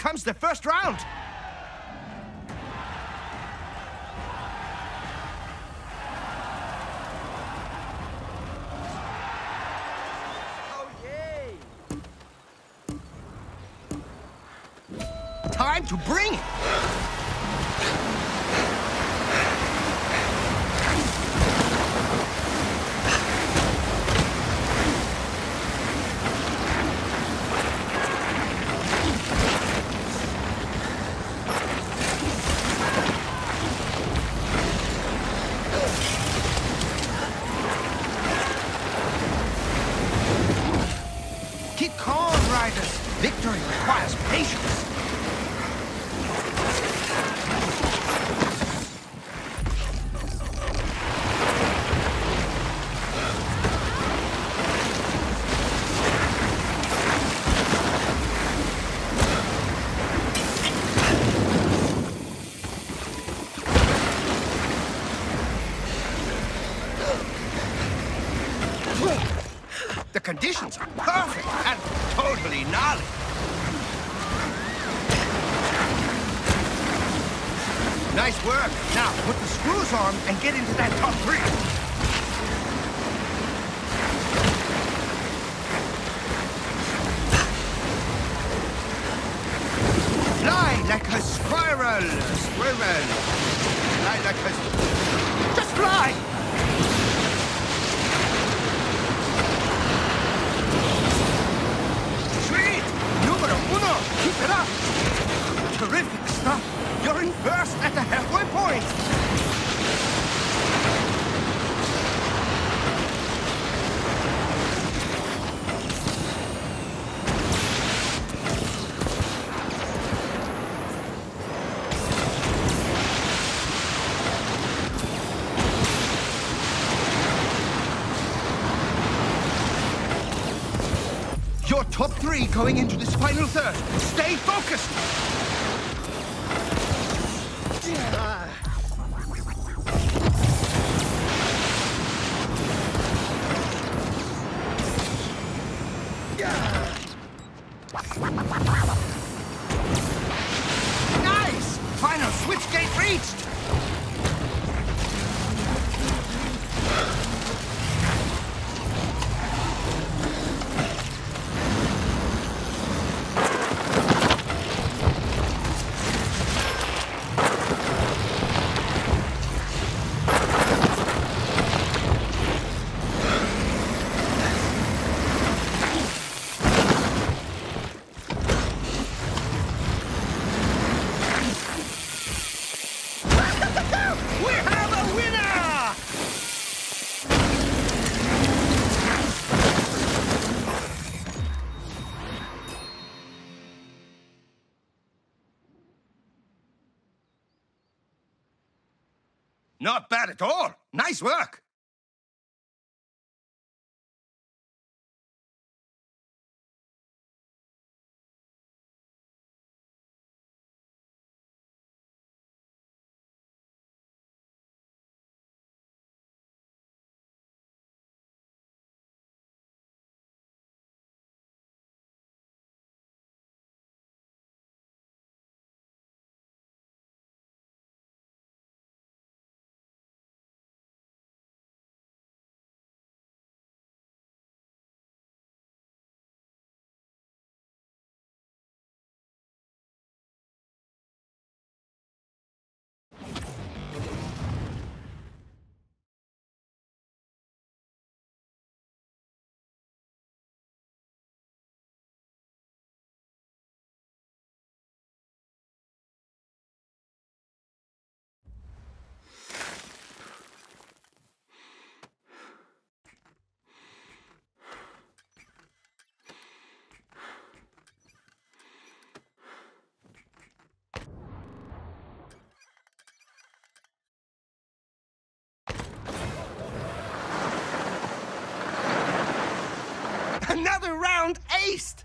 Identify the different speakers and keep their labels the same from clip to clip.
Speaker 1: comes the first round. Oh, yay! Time to bring it. Keep calm, riders. Victory requires patience. The conditions are perfect and totally gnarly. Nice work. Now, put the screws on and get into that top three. Fly like a squirrel. Squirrel. Fly like a... Just fly! Keep it up! Terrific stuff! You're in first at the halfway point! Your top three going into this final third. Stay focused! Nice! Final switch gate reached! We have a winner! Not bad at all. Nice work. Another round aced!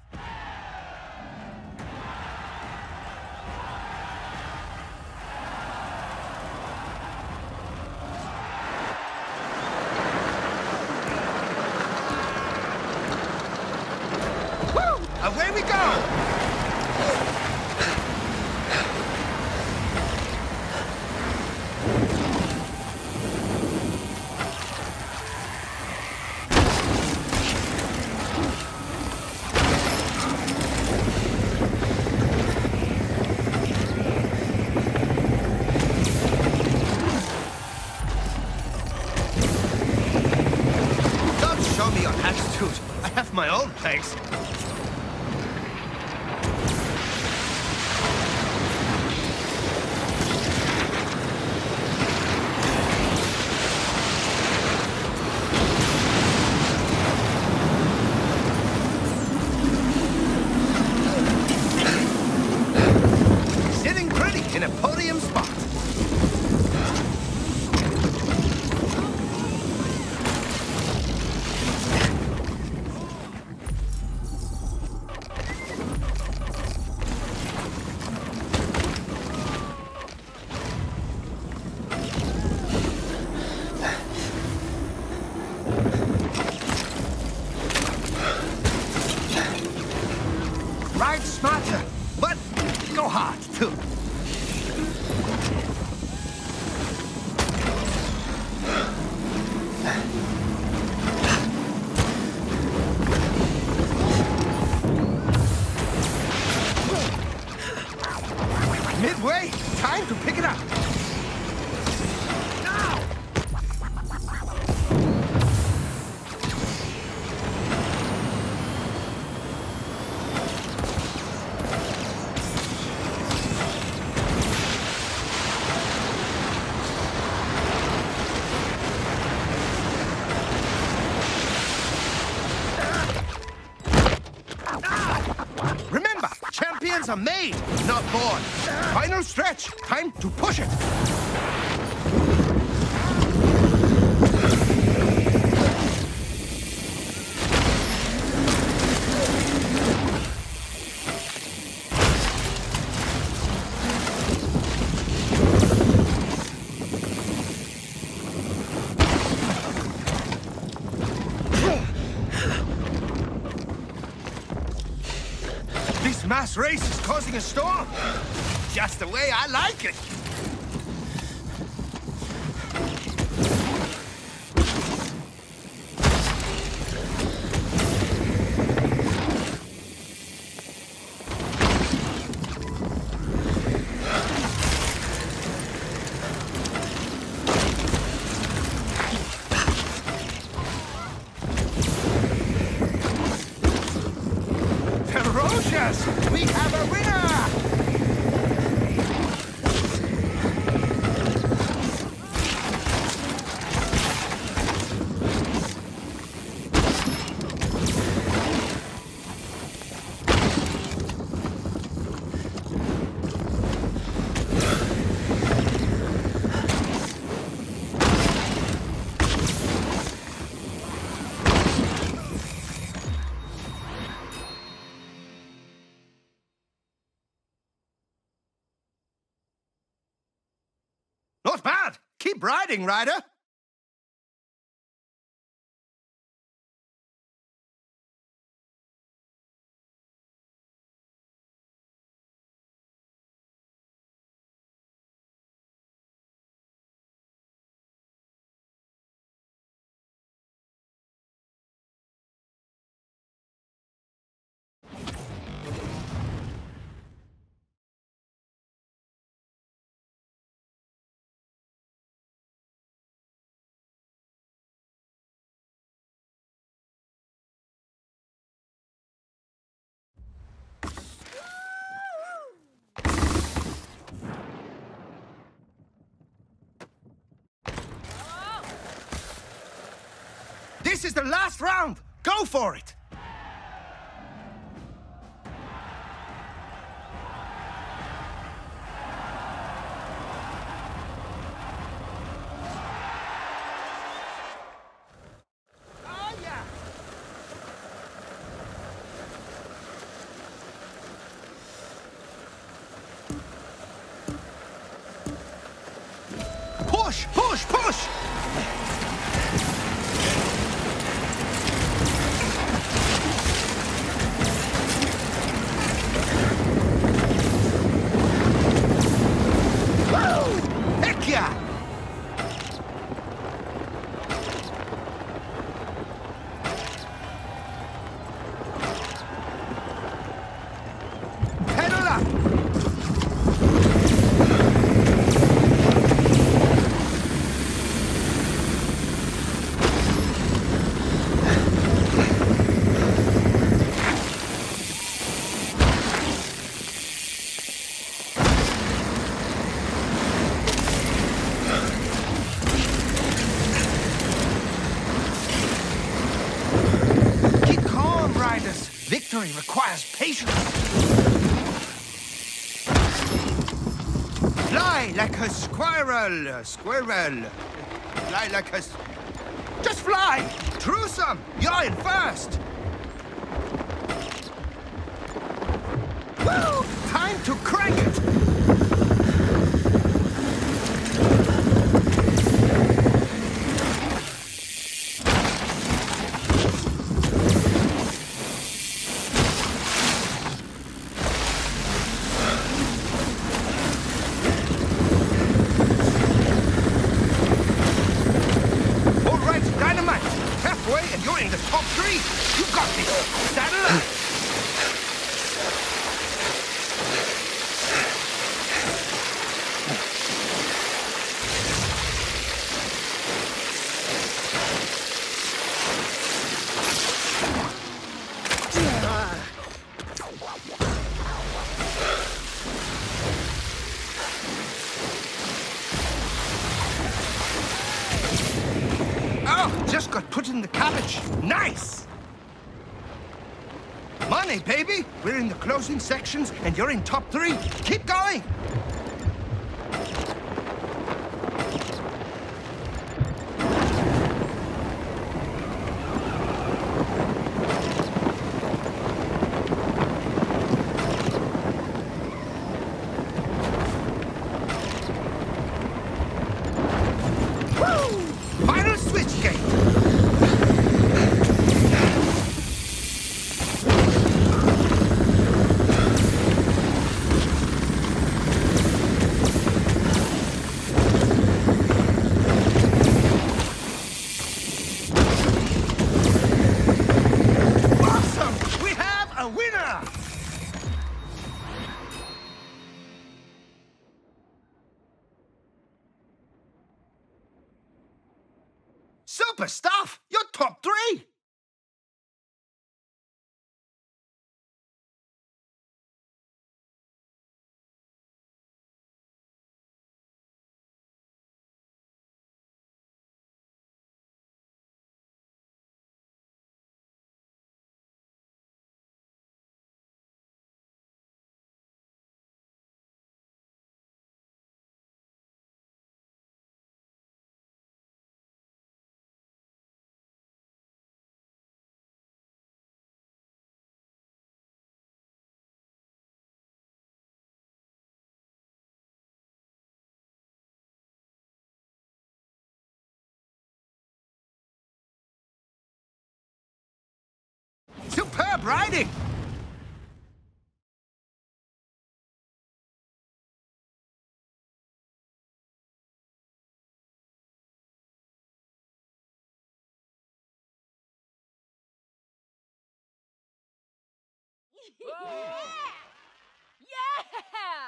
Speaker 1: Woo! Away we go! hard, too. Midway, time to pick it up. Now! Remember, champions are made, not born. Final stretch. Time to push it. This mass race is causing a storm. Just the way I like it. Ferocious! We have a winner! Not bad! Keep riding, rider! This is the last round! Go for it! Oh, yeah! Push! Push! Push! Heck yeah! Pedal up! Victory requires patience. Fly like a squirrel. Squirrel. Fly like a... Just fly! Truesome! You're in first! Woo! Time to crank it! three. You got this. Saddle up. Just got put in the cabbage. Nice! Money, baby! We're in the closing sections, and you're in top three. Keep going! Final switch gate! Awesome! We have a winner! Super stuff! You're top three! Superb riding!
Speaker 2: Yeah! Yeah!